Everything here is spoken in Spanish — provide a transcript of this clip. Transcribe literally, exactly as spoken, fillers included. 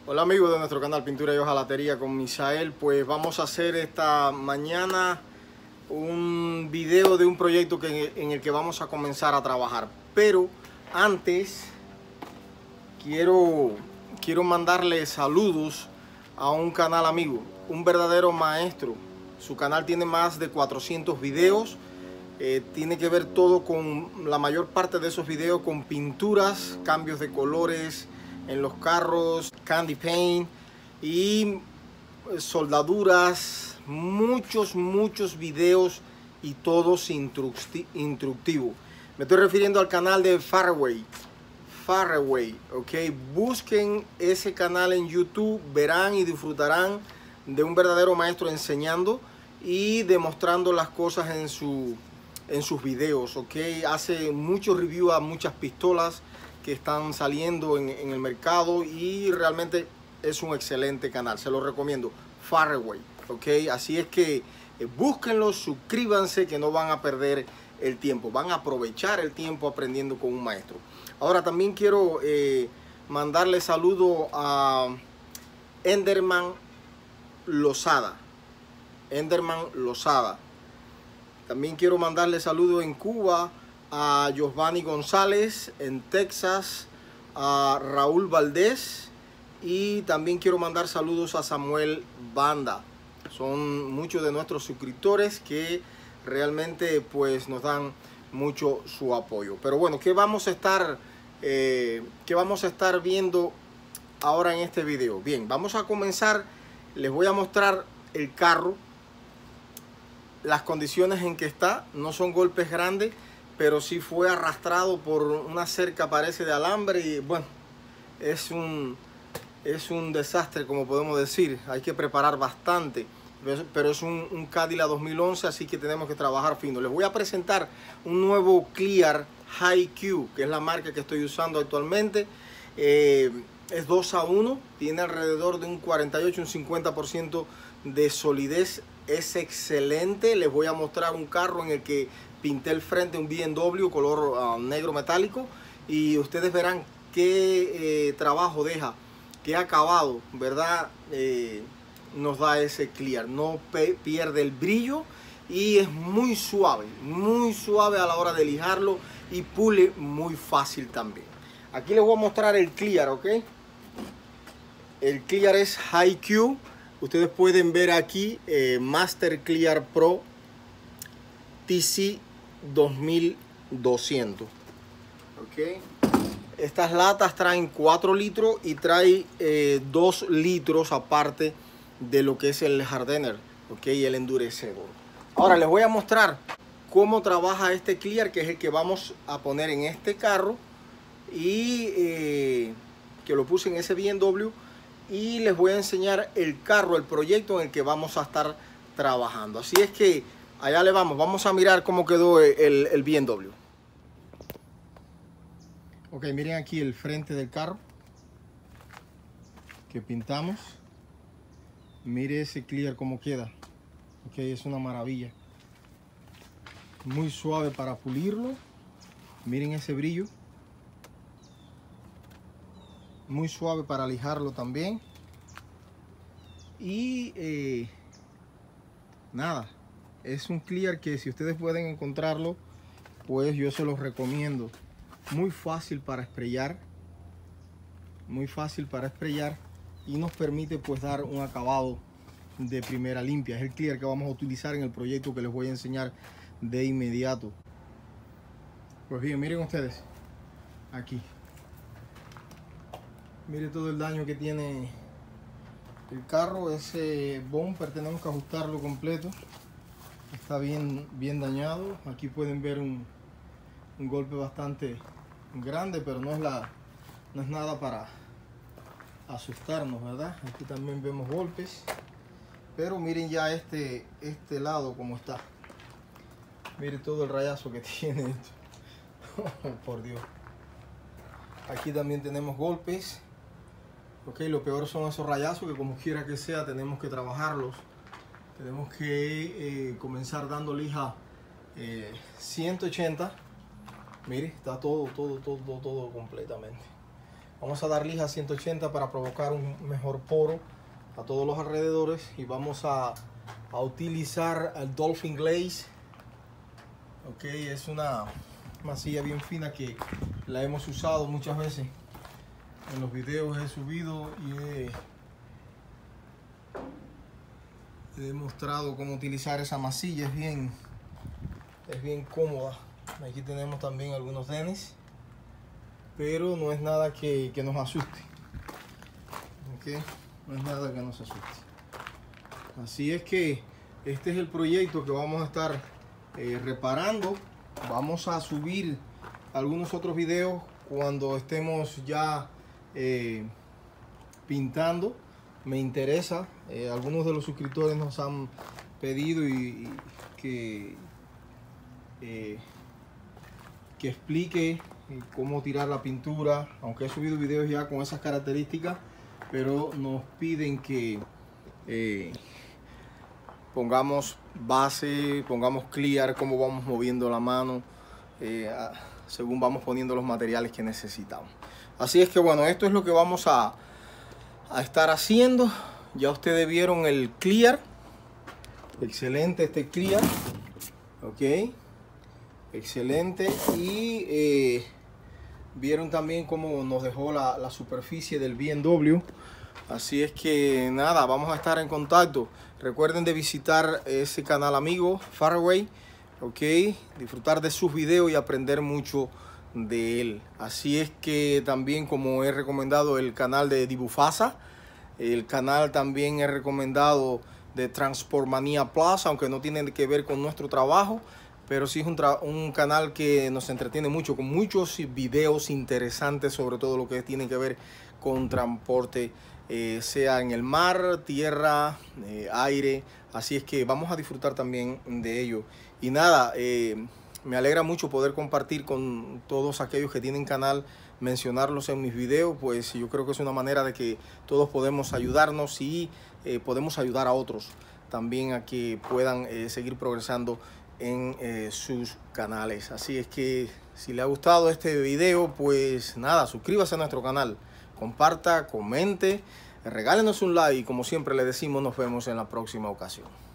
Hola amigos de nuestro canal Pintura y Hojalatería con Misael. Pues vamos a hacer esta mañana un video de un proyecto que, en el que vamos a comenzar a trabajar. Pero antes quiero, quiero mandarle saludos a un canal amigo, un verdadero maestro. Su canal tiene más de cuatrocientos videos. Eh, tiene que ver todo con la mayor parte de esos videos con pinturas, cambios de colores en los carros, candy paint y soldaduras, muchos, muchos videos y todos instructivos. Me estoy refiriendo al canal de Faraway. Faraway, ok. Busquen ese canal en YouTube, verán y disfrutarán de un verdadero maestro enseñando y demostrando las cosas en su en sus videos, ok. Hace muchos reviews a muchas pistolas que están saliendo en, en el mercado y realmente es un excelente canal, se lo recomiendo, Faraway, ok. Así es que eh, búsquenlo, suscríbanse, que no van a perder el tiempo, van a aprovechar el tiempo aprendiendo con un maestro. Ahora también quiero eh, mandarle saludo a Enderman Lozada, Enderman Lozada. También quiero mandarle saludos en Cuba a Giovanni González, en Texas, a Raúl Valdés, y también quiero mandar saludos a Samuel Banda. Son muchos de nuestros suscriptores que realmente pues nos dan mucho su apoyo. Pero bueno, ¿qué vamos a estar, eh, qué vamos a estar viendo ahora en este video? Bien, vamos a comenzar. Les voy a mostrar el carro. Las condiciones en que está, no son golpes grandes, pero sí fue arrastrado por una cerca, parece, de alambre, y bueno, es un, es un desastre, como podemos decir. Hay que preparar bastante, pero es un, un Cadillac dos mil once, así que tenemos que trabajar fino. Les voy a presentar un nuevo Clear Hi-Q, que es la marca que estoy usando actualmente. Eh, es dos a uno, tiene alrededor de un cuarenta y ocho, un cincuenta por ciento de solidez. Es excelente. Les voy a mostrar un carro en el que pinté el frente, un B M W color uh, negro metálico, y ustedes verán qué eh, trabajo deja, qué acabado, ¿verdad? Eh, nos da ese Clear. No pierde el brillo y es muy suave, muy suave a la hora de lijarlo, y pule muy fácil también. Aquí les voy a mostrar el Clear, ¿ok? El Clear es Hi-Q. Ustedes pueden ver aquí eh, Master Clear Pro T C dos mil doscientos. Okay. Estas latas traen cuatro litros y trae eh, dos litros aparte de lo que es el hardener, okay, el endurecedor. Ahora les voy a mostrar cómo trabaja este Clear, que es el que vamos a poner en este carro, y eh, que lo puse en ese B M W. Y les voy a enseñar el carro, el proyecto en el que vamos a estar trabajando. Así es que allá le vamos, vamos a mirar cómo quedó el, el B M W. Ok, miren aquí el frente del carro que pintamos. Mire ese Clear cómo queda. Ok, es una maravilla. Muy suave para pulirlo. Miren ese brillo. Muy suave para lijarlo también. Y eh, nada, es un Clear que si ustedes pueden encontrarlo, pues yo se los recomiendo. Muy fácil para sprayar, muy fácil para sprayar, y nos permite pues dar un acabado de primera limpia. Es el Clear que vamos a utilizar en el proyecto que les voy a enseñar de inmediato. Pues bien, miren ustedes aquí. Mire todo el daño que tiene el carro. Ese bumper tenemos que ajustarlo completo. Está bien, bien dañado. Aquí pueden ver un, un golpe bastante grande, pero no es, la, no es nada para asustarnos, ¿verdad? Aquí también vemos golpes. Pero miren ya este, este lado como está. Miren todo el rayazo que tiene esto. Por Dios. Aquí también tenemos golpes. Ok, lo peor son esos rayazos que como quiera que sea tenemos que trabajarlos. Tenemos que eh, comenzar dando lija eh, ciento ochenta. Mire, está todo, todo, todo, todo, todo completamente. Vamos a dar lija ciento ochenta para provocar un mejor poro a todos los alrededores, y vamos a, a utilizar el Dolphin Glaze. Ok, es una masilla bien fina que la hemos usado muchas veces en los videos, he subido y he, he demostrado cómo utilizar esa masilla. Es bien, es bien cómoda. Aquí tenemos también algunos tenis, pero no es nada que, que nos asuste. Okay, no es nada que nos asuste. Así es que este es el proyecto que vamos a estar eh, reparando. Vamos a subir algunos otros videos cuando estemos ya eh, pintando. Me interesa, eh, algunos de los suscriptores nos han pedido y, y que eh, que explique cómo tirar la pintura, aunque he subido videos ya con esas características, pero nos piden que eh, pongamos base, pongamos clear, cómo vamos moviendo la mano eh, según vamos poniendo los materiales que necesitamos. Así es que bueno, esto es lo que vamos a, a estar haciendo. Ya ustedes vieron el clear, excelente este clear, ok, excelente. Y eh, vieron también cómo nos dejó la, la superficie del B M W. Así es que nada, vamos a estar en contacto. Recuerden de visitar ese canal amigo Faraway, ok, disfrutar de sus videos y aprender mucho de él. Así es que también, como he recomendado, el canal de Dibufasa, el canal también he recomendado de Transportmania Plus, aunque no tienen que ver con nuestro trabajo, pero sí es un, un canal que nos entretiene mucho, con muchos videos interesantes sobre todo lo que tiene que ver con transporte, eh, sea en el mar, tierra, eh, aire. Así es que vamos a disfrutar también de ello. Y nada, eh, me alegra mucho poder compartir con todos aquellos que tienen canal, mencionarlos en mis videos, pues yo creo que es una manera de que todos podemos ayudarnos y eh, podemos ayudar a otros también a que puedan eh, seguir progresando en eh, sus canales. Así es que si le ha gustado este video, pues nada, suscríbase a nuestro canal, comparta, comente, regálenos un like y como siempre le decimos, nos vemos en la próxima ocasión.